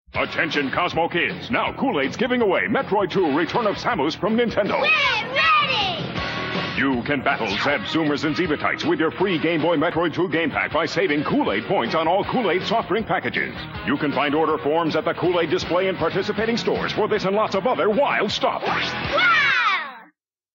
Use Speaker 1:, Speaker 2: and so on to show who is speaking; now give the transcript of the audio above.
Speaker 1: Attention Cosmo kids, now Kool-Aid's giving away Metroid 2 Return of Samus from Nintendo.
Speaker 2: We're ready!
Speaker 1: You can battle Zeb, Zoomers, and Zebatites with your free Game Boy Metroid 2 game pack by saving Kool-Aid points on all Kool-Aid soft drink packages. You can find order forms at the Kool-Aid display in participating stores for this and lots of other wild stuff.
Speaker 2: Wow!